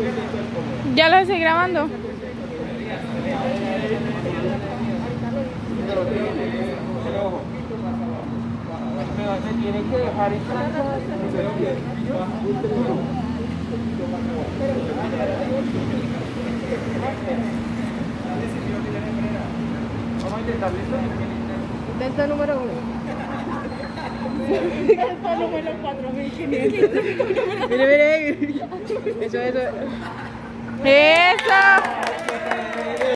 ¿Ya lo estoy grabando? Se tiene que dejar en casa. Vamos a intentar, ¿listo? Intento número 1. Intento número 4500. Mire. Eso. ¡Eso!